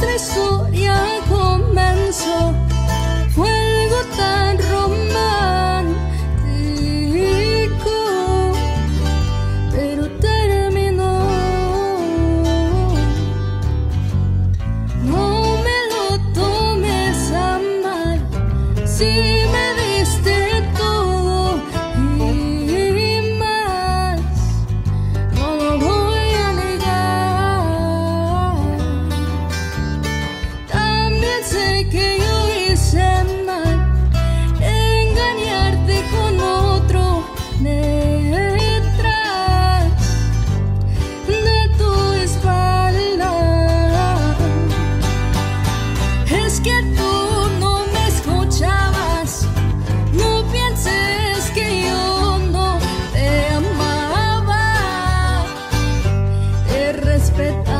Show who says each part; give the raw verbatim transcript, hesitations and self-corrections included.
Speaker 1: nuestra historia comenzó. Fue algo tan romántico, pero terminó. No me lo tomes a mal, si me diste todo y más, no lo voy a negar. También sé que yo hice mal, engañarte con otro detrás de tu espalda. Es que tú no me escuchabas, no pienses que yo no te amaba, te respetaba.